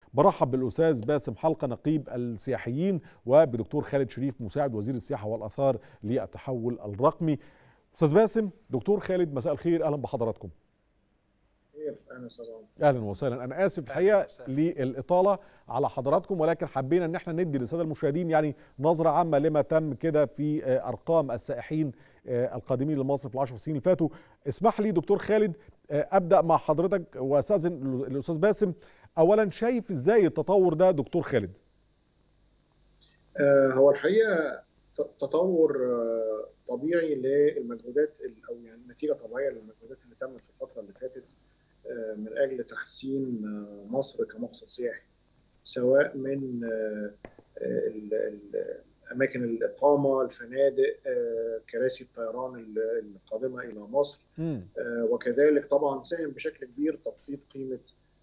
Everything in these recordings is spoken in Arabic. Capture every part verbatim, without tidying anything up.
برحب بالاستاذ باسم حلقه نقيب السياحيين وبدكتور خالد شريف مساعد وزير السياحه والاثار للتحول الرقمي. استاذ باسم، دكتور خالد، مساء الخير، اهلا بحضراتكم. اهلا استاذ عمر. اهلا وسهلا. انا اسف الحقيقه للاطاله على حضراتكم، ولكن حبينا ان احنا ندي للساده المشاهدين يعني نظره عامه لما تم كده في ارقام السائحين القادمين لمصر في العشر سنين اللي فاتوا. اسمح لي دكتور خالد ابدا مع حضرتك واستاذن الاستاذ باسم. اولا، شايف ازاي التطور ده دكتور خالد؟ هو الحقيقه تطور طبيعي للمجهودات، او يعني نتيجه طبيعيه للمجهودات اللي تمت في الفتره اللي فاتت من اجل تحسين مصر كمقصد سياحي، سواء من اماكن الاقامه، الفنادق، كراسي الطيران القادمه الى مصر، وكذلك طبعا ساهم بشكل كبير تخفيض قيمه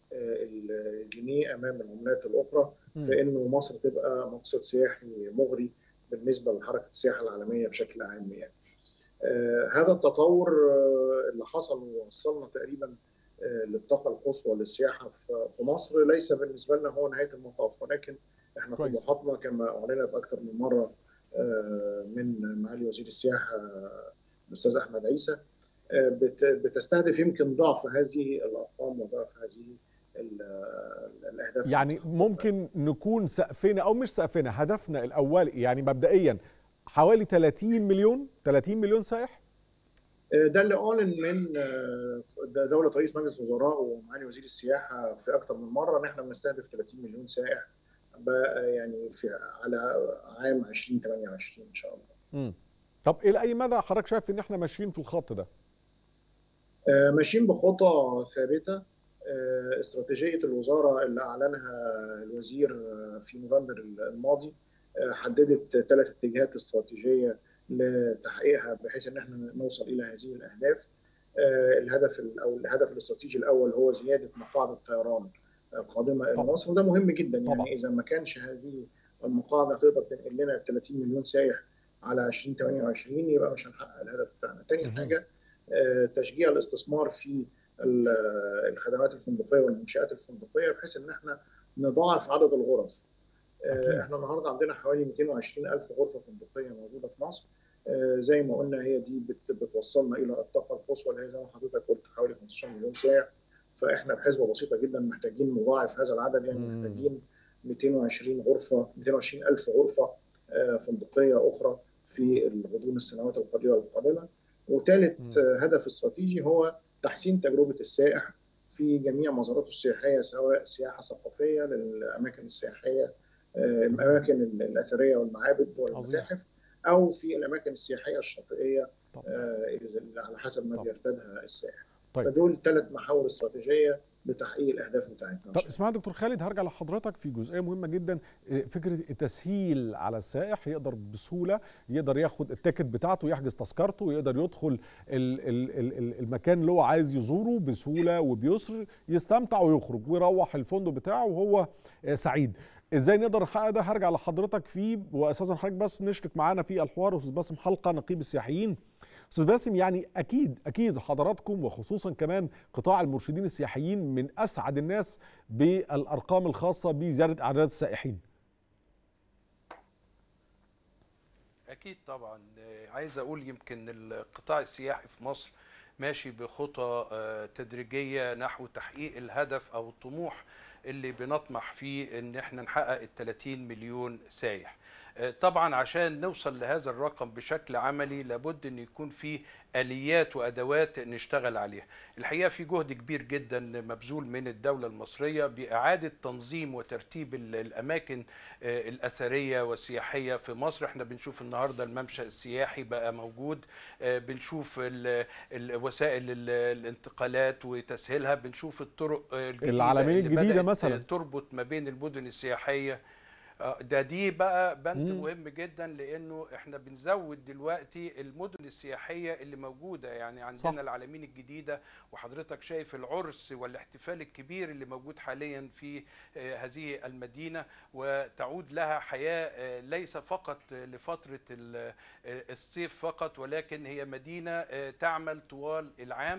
الجنيه امام العملات الاخرى في انه مصر تبقى مقصد سياحي مغري بالنسبه لحركه السياحه العالميه بشكل عام. يعني آه هذا التطور آه اللي حصل ووصلنا تقريبا آه للطاقه القصوى للسياحه في مصر، ليس بالنسبه لنا هو نهايه المطاف، ولكن احنا طموحاتنا كما اعلنت اكثر من مره آه من معالي وزير السياحه الاستاذ احمد عيسى آه بتستهدف يمكن ضعف هذه الارقام وضعف هذه الاهداف. يعني ممكن نكون سقفنا او مش سقفنا، هدفنا الاول يعني مبدئيا حوالي ثلاثين مليون ثلاثين مليون سائح. ده اللي اعلن من دوله رئيس مجلس الوزراء ومعالي وزير السياحه في اكثر من مره ان احنا بنستهدف ثلاثين مليون سائح يعني في على عام ألفين وثمانية وعشرين ان شاء الله. امم طب الى اي مدى حضرتك شايف ان احنا ماشيين في الخط ده؟ ماشيين بخطى ثابته. استراتيجيه الوزاره اللي اعلنها الوزير في نوفمبر الماضي حددت ثلاث اتجاهات استراتيجيه لتحقيقها بحيث ان احنا نوصل الى هذه الاهداف. الهدف او الهدف الاستراتيجي الاول هو زياده مقاعد الطيران القادمه الى مصر، وده مهم جدا. يعني طبعا. اذا ما كانش هذه المقاعد تقدر تنقل لنا ثلاثين مليون سائح على ألفين وثمانية وعشرين يبقى مش هنحقق الهدف بتاعنا. ثاني حاجه تشجيع الاستثمار في الخدمات الفندقيه والمنشات الفندقيه بحيث ان احنا نضاعف عدد الغرف. أكيد. احنا النهارده عندنا حوالي مئتين وعشرين ألف غرفه فندقيه موجوده في مصر. زي ما قلنا هي دي بتوصلنا الى الطاقه القصوى اللي هي زي ما حضرتك قلت حوالي خمستاشر مليون سائح. فاحنا بحسبه بسيطه جدا محتاجين نضاعف هذا العدد، يعني مم. محتاجين مئتين وعشرين غرفه مئتين وعشرين ألف غرفه فندقيه اخرى في الغضون السنوات القليله القادمه. وثالث هدف استراتيجي هو تحسين تجربه السائح في جميع مزاراته السياحيه، سواء سياحه ثقافيه للاماكن السياحيه، الاماكن الاثريه والمعابد والمتاحف، او في الاماكن السياحيه الشاطئيه على حسب ما بيرتادها السائح. طيب. فدول ثلاث محاور استراتيجيه لتحقيق الاهداف بتاعتنا. طب اسمع دكتور خالد، هرجع لحضرتك في جزئيه مهمه جدا، فكره التسهيل على السائح، يقدر بسهوله يقدر ياخد التيكت بتاعته، يحجز تذكرته، يقدر يدخل المكان اللي هو عايز يزوره بسهوله وبيسر، يستمتع ويخرج ويروح الفندق بتاعه وهو سعيد. ازاي نقدر نحقق ده؟ هرجع لحضرتك فيه، واساسا حضرتك بس نشرك معانا في الحوار استاذ باسم حلقه نقيب السياحيين. استاذ باسم، يعني اكيد اكيد حضراتكم وخصوصا كمان قطاع المرشدين السياحيين من اسعد الناس بالارقام الخاصه بزياده اعداد السائحين. اكيد طبعا. عايز اقول يمكن القطاع السياحي في مصر ماشي بخطى تدريجيه نحو تحقيق الهدف او الطموح اللي بنطمح فيه ان احنا نحقق ال ثلاثين مليون سايح. طبعا عشان نوصل لهذا الرقم بشكل عملي لابد ان يكون في آليات وأدوات نشتغل عليها. الحقيقة في جهد كبير جدا مبذول من الدولة المصرية بإعادة تنظيم وترتيب الأماكن الأثرية والسياحية في مصر. احنا بنشوف النهاردة الممشى السياحي بقى موجود، بنشوف وسائل الانتقالات وتسهيلها، بنشوف الطرق الجديدة العالمين اللي الجديدة بدأت مثلا تربط ما بين المدن السياحية. ده دي بقى بند مهم جدا، لانه احنا بنزود دلوقتي المدن السياحيه اللي موجوده. يعني عندنا صح. العلمين الجديده، وحضرتك شايف العرس والاحتفال الكبير اللي موجود حاليا في هذه المدينه، وتعود لها حياه ليس فقط لفتره الصيف فقط، ولكن هي مدينه تعمل طوال العام.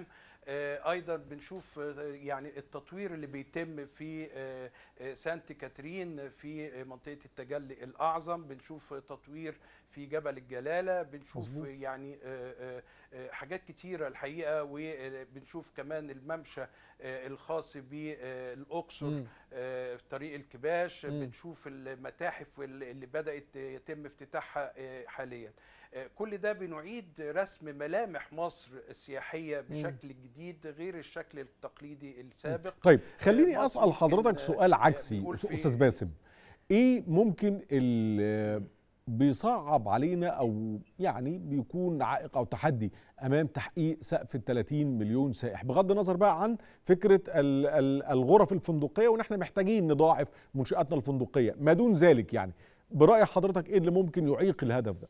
ايضا بنشوف يعني التطوير اللي بيتم في سانت كاترين في منطقه التجلي الاعظم، بنشوف تطوير في جبل الجلاله، بنشوف مزبوط. يعني حاجات كتيره الحقيقه، وبنشوف كمان الممشى الخاص بالاقصر في طريق الكباش، م. بنشوف المتاحف اللي بدات يتم افتتاحها حاليا. كل ده بنعيد رسم ملامح مصر السياحية بشكل جديد غير الشكل التقليدي السابق. طيب خليني أسأل حضرتك سؤال عكسي أستاذ باسم، إيه ممكن اللي بيصعب علينا أو يعني بيكون عائق أو تحدي أمام تحقيق سقف ال ثلاثين مليون سائح، بغض النظر بقى عن فكرة الغرف الفندقية وإن إحنا محتاجين نضاعف منشآتنا الفندقية، ما دون ذلك يعني برأي حضرتك إيه اللي ممكن يعيق الهدف ده؟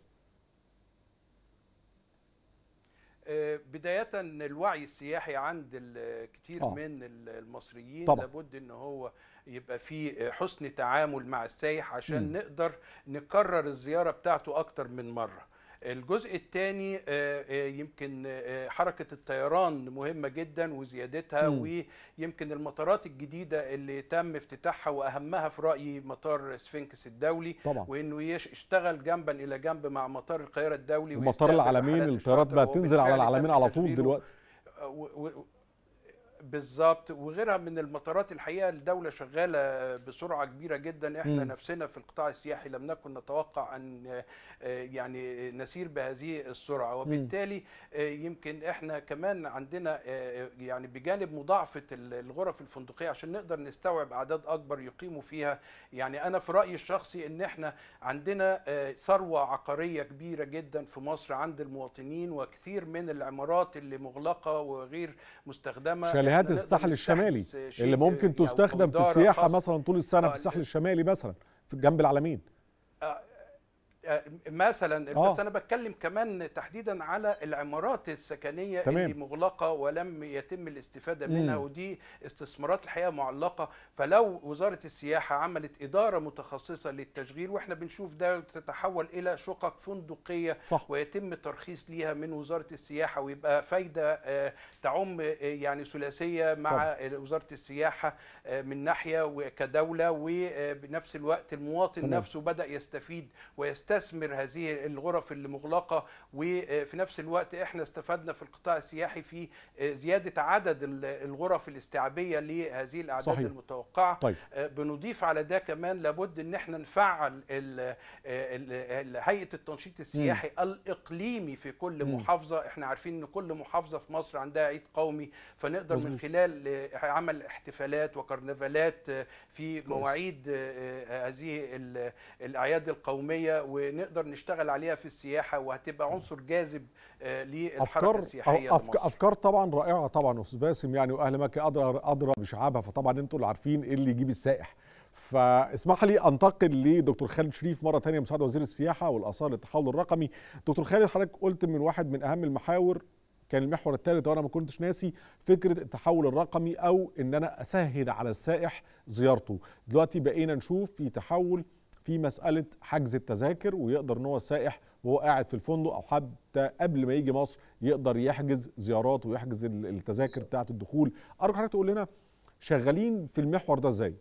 بداية الوعي السياحي عند الكثير آه. من المصريين طبعا. لابد ان هو يبقى في حسن تعامل مع السائح عشان م. نقدر نكرر الزيارة بتاعته اكتر من مرة. الجزء الثاني يمكن حركة الطيران مهمة جدا وزيادتها، م. ويمكن المطارات الجديدة اللي تم افتتاحها وأهمها في رأيي مطار سفنكس الدولي طبعا. وإنه يشتغل جنبا إلى جنب مع مطار القاهرة الدولي ومطار العالمين. الطيارات بقى تنزل على العالمين على طول دلوقتي بالظبط، وغيرها من المطارات. الحقيقه الدوله شغاله بسرعه كبيره جدا، احنا م. نفسنا في القطاع السياحي لم نكن نتوقع ان يعني نسير بهذه السرعه، وبالتالي يمكن احنا كمان عندنا يعني بجانب مضاعفه الغرف الفندقيه عشان نقدر نستوعب اعداد اكبر يقيموا فيها. يعني انا في رايي الشخصي ان احنا عندنا ثروه عقاريه كبيره جدا في مصر عند المواطنين، وكثير من العمارات اللي مغلقه وغير مستخدمه، شاليهات الساحل الشمالي اللي ممكن تستخدم في السياحه مثلا طول السنه في الساحل الشمالي مثلا في جنب العلمين مثلا. آه. بس انا بتكلم كمان تحديدا على العمارات السكنيه تمام. اللي مغلقه ولم يتم الاستفاده منها، مم. ودي استثمارات الحقيقه معلقه. فلو وزاره السياحه عملت اداره متخصصه للتشغيل، واحنا بنشوف ده تتحول الى شقق فندقيه صح. ويتم الترخيص ليها من وزاره السياحه، ويبقى فايده تعم يعني ثلاثيه مع طبعا. وزاره السياحه من ناحيه وكدوله، وبنفس الوقت المواطن تمام. نفسه بدا يستفيد ويستفيد استثمر هذه الغرف اللي مغلقه، وفي نفس الوقت احنا استفدنا في القطاع السياحي في زياده عدد الغرف الاستيعابيه لهذه الاعداد صحيح. المتوقعه. طيب. بنضيف على ده كمان لابد ان احنا نفعل هيئه التنشيط السياحي م. الاقليمي في كل م. محافظه. احنا عارفين ان كل محافظه في مصر عندها عيد قومي، فنقدر مزبوط. من خلال عمل احتفالات وكرنفالات في مواعيد هذه الاعياد القوميه، ونقدر نشتغل عليها في السياحه، وهتبقى عنصر جاذب للحركه السياحيه لمصر. افكار طبعا رائعه طبعا استاذ باسم، يعني واهل مكه ادرى ادرى بشعابها، فطبعا انتوا اللي عارفين ايه اللي يجيب السائح. فاسمح لي انتقل لدكتور خالد شريف مره ثانيه، مساعد وزير السياحه والاثار للتحول الرقمي. دكتور خالد، حضرتك قلت من واحد من اهم المحاور كان المحور الثالث وانا ما كنتش ناسي فكره التحول الرقمي، او ان انا اسهل على السائح زيارته. دلوقتي بقينا نشوف في تحول في مسألة حجز التذاكر، ويقدر ان هو السائح وهو قاعد في الفندق او حتى قبل ما يجي مصر يقدر يحجز زيارات ويحجز التذاكر بتاعة الدخول. أرجو حضرتك تقول لنا شغالين في المحور ده ازاي؟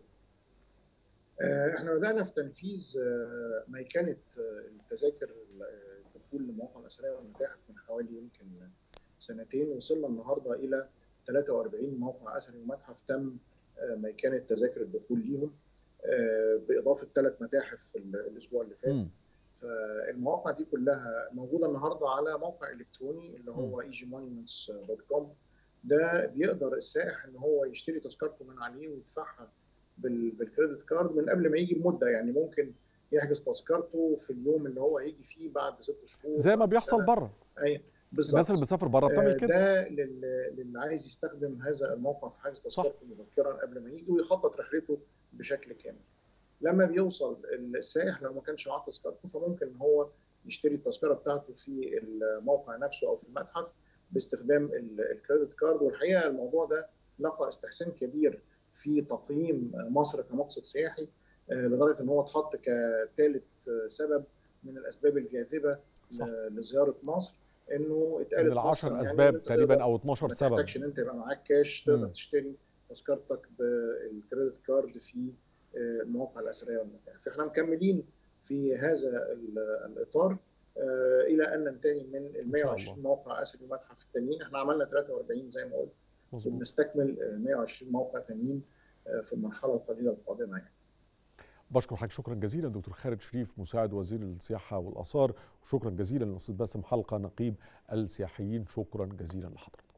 احنا بدأنا في تنفيذ ميكنة التذاكر الدخول لمواقع الأثرية والمتاحف من حوالي يمكن سنتين، وصلنا النهارده إلى ثلاثة وأربعين موقع أثري ومتحف تم ميكنة تذاكر الدخول ليهم، باضافه ثلاث متاحف الاسبوع اللي فات. م. فالمواقع دي كلها موجوده النهارده على موقع الكتروني اللي هو اي جي مونيومنتس دوت كوم. ده بيقدر السائح ان هو يشتري تذكرته من عليه ويدفعها بالكريدت كارد من قبل ما يجي بمده، يعني ممكن يحجز تذكرته في اليوم اللي هو هيجي فيه بعد ست شهور زي ما بيحصل بره. اي بالظبط، الناس اللي بتسافر بره بتعمل كده. ده للي عايز يستخدم هذا الموقع في حجز تذكرته مبكرا قبل ما يجي ويخطط رحلته بشكل كامل. لما بيوصل السائح لو ما كانش معاه تذكرته، فممكن ان هو يشتري التذكره بتاعته في الموقع نفسه او في المتحف باستخدام الكريدت كارد. والحقيقه الموضوع ده لقى استحسان كبير في تقييم مصر كمقصد سياحي، لدرجه ان هو اتحط كثالث سبب من الاسباب الجاذبه لزياره مصر. انه من اتقالت العشر نصا يعني ان اسباب انت تقريبا تقدر او اتناشر ما سبب. تحتاجش ان انت يبقى معاك كاش، تقدر مم. تشتري تذكرتك بالكريدت كارد في آه، المواقع الاثريه والمتاحف. فاحنا مكملين في هذا ال- الاطار آه، الى ان ننتهي من ال ان شاء الله. مئة وعشرين موقع اثري ومتحف التانيين. احنا عملنا ثلاثة وأربعين زي ما قلت، مظبوط. وبنستكمل آه، مئة وعشرين موقع تانيين آه، في المرحله القليله القادمه يعني. بشكر حضرتك شكرا جزيلا دكتور خالد شريف مساعد وزير السياحه والاثار، وشكرا جزيلا للاستاذ باسم حلقه نقيب السياحيين. شكرا جزيلا لحضرتك.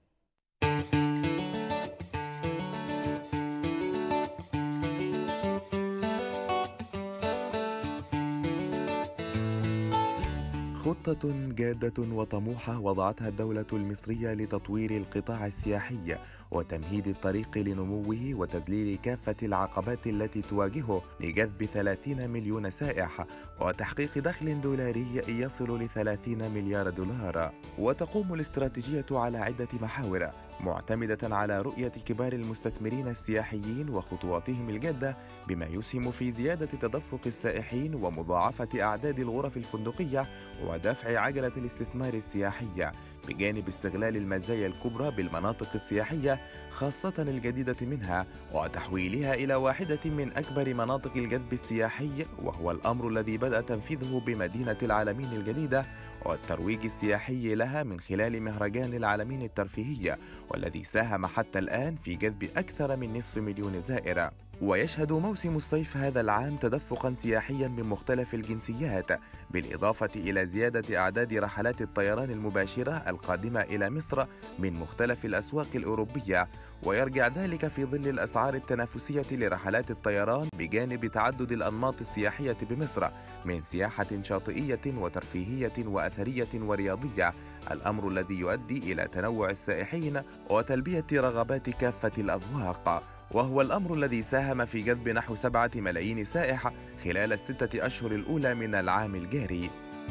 خطة جادة وطموحة وضعتها الدولة المصرية لتطوير القطاع السياحي وتمهيد الطريق لنموه وتذليل كافة العقبات التي تواجهه لجذب ثلاثين مليون سائح وتحقيق دخل دولاري يصل ل ثلاثين مليار دولار. وتقوم الاستراتيجية على عدة محاور معتمدة على رؤية كبار المستثمرين السياحيين وخطواتهم الجادة، بما يسهم في زيادة تدفق السائحين ومضاعفة أعداد الغرف الفندقية ودفع عجلة الاستثمار السياحي، بجانب استغلال المزايا الكبرى بالمناطق السياحية خاصة الجديدة منها وتحويلها إلى واحدة من أكبر مناطق الجذب السياحي، وهو الأمر الذي بدأ تنفيذه بمدينة العالمين الجديدة والترويج السياحي لها من خلال مهرجان العالمين الترفيهي، والذي ساهم حتى الآن في جذب أكثر من نصف مليون زائر. ويشهد موسم الصيف هذا العام تدفقا سياحيا من مختلف الجنسيات، بالإضافة إلى زيادة أعداد رحلات الطيران المباشرة القادمة إلى مصر من مختلف الأسواق الأوروبية، ويرجع ذلك في ظل الأسعار التنافسية لرحلات الطيران بجانب تعدد الأنماط السياحية بمصر من سياحة شاطئية وترفيهية وأثرية ورياضية، الأمر الذي يؤدي إلى تنوع السائحين وتلبية رغبات كافة الأذواق، وهو الأمر الذي ساهم في جذب نحو سبعة ملايين سائح خلال الستة أشهر الأولى من العام الجاري.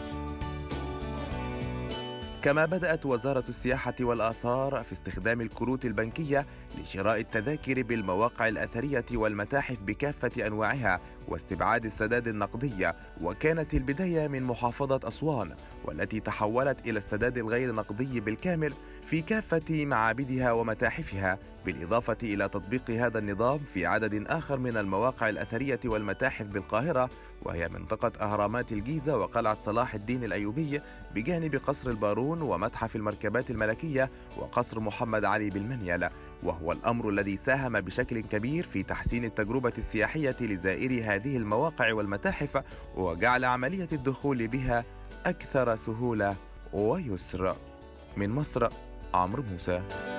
كما بدأت وزارة السياحة والآثار في استخدام الكروت البنكية لشراء التذاكر بالمواقع الأثرية والمتاحف بكافة أنواعها واستبعاد السداد النقدي، وكانت البداية من محافظة أسوان والتي تحولت إلى السداد الغير نقدي بالكامل في كافة معابدها ومتاحفها، بالإضافة إلى تطبيق هذا النظام في عدد آخر من المواقع الأثرية والمتاحف بالقاهرة، وهي منطقة أهرامات الجيزة وقلعة صلاح الدين الأيوبي، بجانب قصر البارون ومتحف المركبات الملكية وقصر محمد علي بالمنيل، وهو الأمر الذي ساهم بشكل كبير في تحسين التجربة السياحية لزائري هذه المواقع والمتاحف، وجعل عملية الدخول بها أكثر سهولة ويسر. من مصر، عمرو موسى.